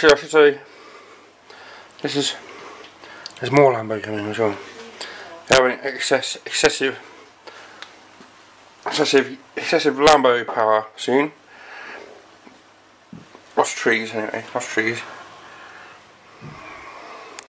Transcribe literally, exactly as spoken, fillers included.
actually I should say, this is, there's more Lambo coming as well. They're having excess, excessive, excessive, excessive Lambo power soon. Lost trees anyway, lost trees.